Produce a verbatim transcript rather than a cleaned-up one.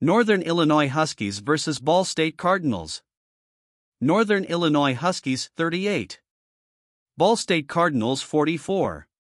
Northern Illinois Huskies versus Ball State Cardinals. Northern Illinois Huskies thirty-eight. Ball State Cardinals forty-four.